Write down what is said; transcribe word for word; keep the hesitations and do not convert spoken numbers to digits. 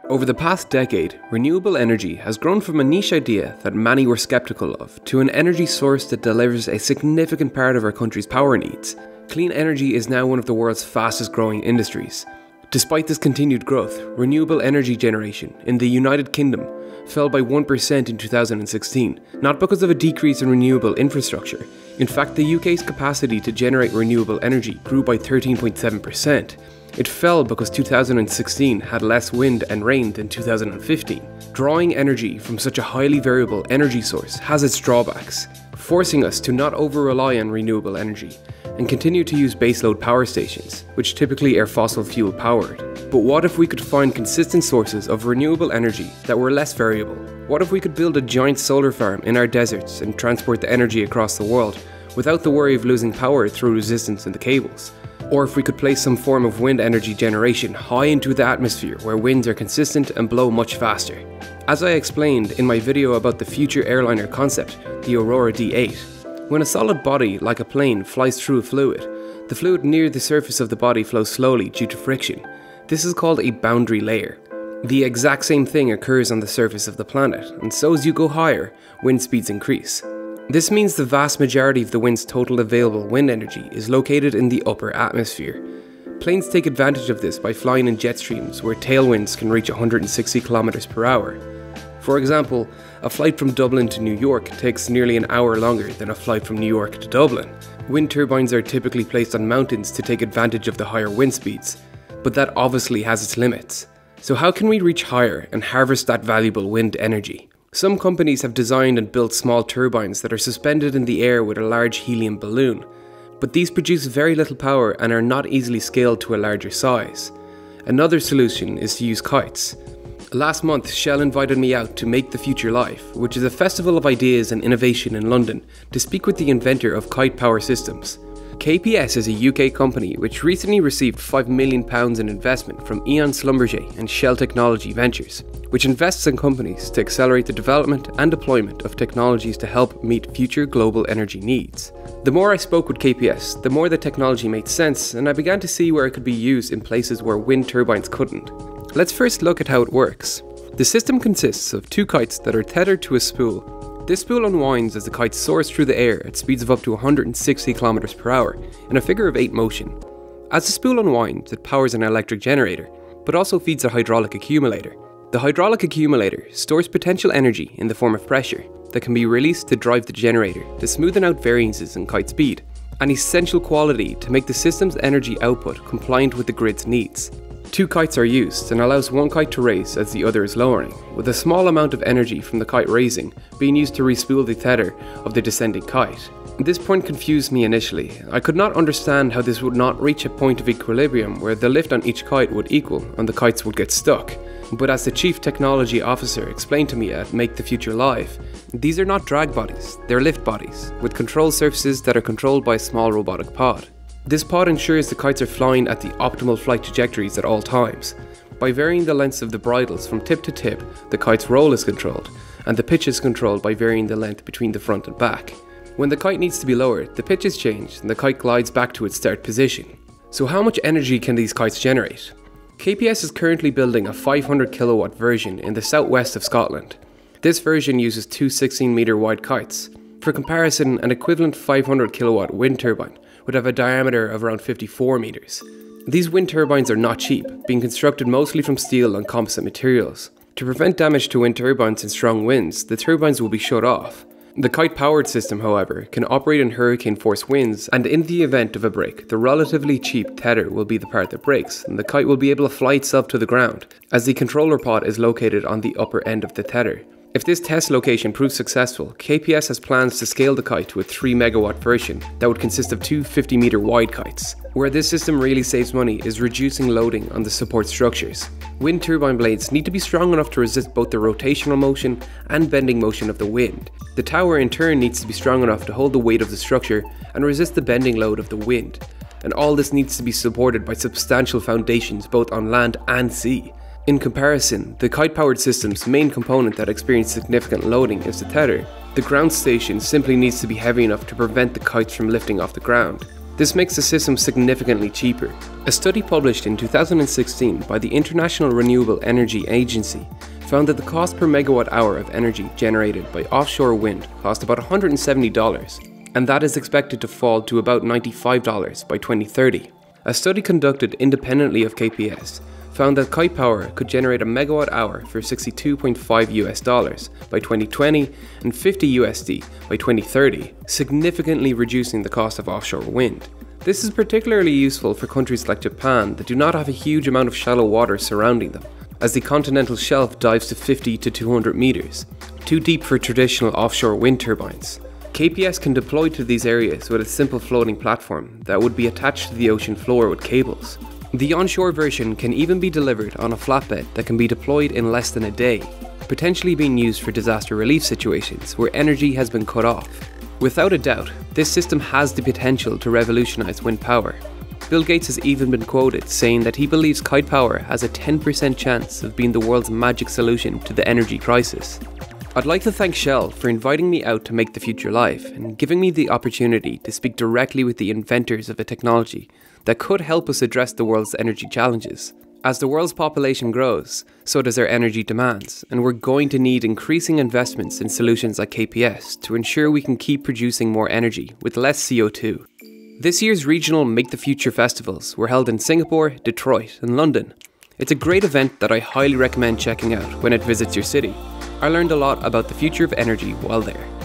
Over the past decade, renewable energy has grown from a niche idea that many were skeptical of to an energy source that delivers a significant part of our country's power needs. Clean energy is now one of the world's fastest growing industries. Despite this continued growth, renewable energy generation in the United Kingdom fell by one percent in two thousand sixteen, not because of a decrease in renewable infrastructure. In fact, the U K's capacity to generate renewable energy grew by thirteen point seven percent. It fell because two thousand sixteen had less wind and rain than two thousand fifteen. Drawing energy from such a highly variable energy source has its drawbacks, forcing us to not over-rely on renewable energy and continue to use baseload power stations, which typically are fossil fuel powered. But what if we could find consistent sources of renewable energy that were less variable? What if we could build a giant solar farm in our deserts and transport the energy across the world without the worry of losing power through resistance in the cables? Or if we could place some form of wind energy generation high into the atmosphere where winds are consistent and blow much faster. As I explained in my video about the future airliner concept, the Aurora D eight, when a solid body like a plane flies through a fluid, the fluid near the surface of the body flows slowly due to friction. This is called a boundary layer. The exact same thing occurs on the surface of the planet, and so as you go higher, wind speeds increase. This means the vast majority of the wind's total available wind energy is located in the upper atmosphere. Planes take advantage of this by flying in jet streams where tailwinds can reach one hundred sixty kilometers per hour. For example, a flight from Dublin to New York takes nearly an hour longer than a flight from New York to Dublin. Wind turbines are typically placed on mountains to take advantage of the higher wind speeds, but that obviously has its limits. So how can we reach higher and harvest that valuable wind energy? Some companies have designed and built small turbines that are suspended in the air with a large helium balloon, but these produce very little power and are not easily scaled to a larger size. Another solution is to use kites. Last month, Shell invited me out to Make the Future Life, which is a festival of ideas and innovation in London, to speak with the inventor of kite power systems. K P S is a U K company which recently received five million pounds in investment from Eon Schlumberger and Shell Technology Ventures, which invests in companies to accelerate the development and deployment of technologies to help meet future global energy needs. The more I spoke with K P S, the more the technology made sense, and I began to see where it could be used in places where wind turbines couldn't. Let's first look at how it works. The system consists of two kites that are tethered to a spool. This spool unwinds as the kite soars through the air at speeds of up to one hundred sixty kilometers per hour in a figure of eight motion. As the spool unwinds, it powers an electric generator, but also feeds a hydraulic accumulator. The hydraulic accumulator stores potential energy in the form of pressure that can be released to drive the generator to smoothen out variances in kite speed, an essential quality to make the system's energy output compliant with the grid's needs. Two kites are used and allows one kite to raise as the other is lowering, with a small amount of energy from the kite raising being used to respool the tether of the descending kite. This point confused me initially. I could not understand how this would not reach a point of equilibrium where the lift on each kite would equal and the kites would get stuck. But as the Chief Technology Officer explained to me at Make the Future Live, these are not drag bodies, they're lift bodies, with control surfaces that are controlled by a small robotic pod. This pod ensures the kites are flying at the optimal flight trajectories at all times. By varying the lengths of the bridles from tip to tip, the kite's roll is controlled, and the pitch is controlled by varying the length between the front and back. When the kite needs to be lowered, the pitch is changed and the kite glides back to its start position. So how much energy can these kites generate? K P S is currently building a five hundred kilowatt version in the southwest of Scotland. This version uses two sixteen meter wide kites. For comparison, an equivalent five hundred kilowatt wind turbine would have a diameter of around fifty-four meters. These wind turbines are not cheap, being constructed mostly from steel and composite materials. To prevent damage to wind turbines in strong winds, the turbines will be shut off. The kite-powered system, however, can operate in hurricane-force winds, and in the event of a break, the relatively cheap tether will be the part that breaks, and the kite will be able to fly itself to the ground, as the controller pod is located on the upper end of the tether. If this test location proves successful, K P S has plans to scale the kite to a three megawatt version that would consist of two fifty meter wide kites. Where this system really saves money is reducing loading on the support structures. Wind turbine blades need to be strong enough to resist both the rotational motion and bending motion of the wind. The tower in turn needs to be strong enough to hold the weight of the structure and resist the bending load of the wind. And all this needs to be supported by substantial foundations both on land and sea. In comparison, the kite-powered system's main component that experiences significant loading is the tether. The ground station simply needs to be heavy enough to prevent the kites from lifting off the ground. This makes the system significantly cheaper. A study published in two thousand sixteen by the International Renewable Energy Agency found that the cost per megawatt hour of energy generated by offshore wind cost about one hundred seventy dollars, and that is expected to fall to about ninety-five dollars by twenty thirty. A study conducted independently of K P S found that kite power could generate a megawatt hour for sixty-two point five US dollars by twenty twenty and fifty U S D by twenty thirty, significantly reducing the cost of offshore wind. This is particularly useful for countries like Japan that do not have a huge amount of shallow water surrounding them, as the continental shelf dives to fifty to two hundred meters, too deep for traditional offshore wind turbines. K P S can deploy to these areas with a simple floating platform that would be attached to the ocean floor with cables. The onshore version can even be delivered on a flatbed that can be deployed in less than a day, potentially being used for disaster relief situations where energy has been cut off. Without a doubt, this system has the potential to revolutionize wind power. Bill Gates has even been quoted saying that he believes kite power has a ten percent chance of being the world's magic solution to the energy crisis. I'd like to thank Shell for inviting me out to make the future live and giving me the opportunity to speak directly with the inventors of a technology that could help us address the world's energy challenges. As the world's population grows, so does our energy demands, and we're going to need increasing investments in solutions like K P S to ensure we can keep producing more energy with less C O two. This year's regional Make the Future festivals were held in Singapore, Detroit, and London. It's a great event that I highly recommend checking out when it visits your city. I learned a lot about the future of energy while there.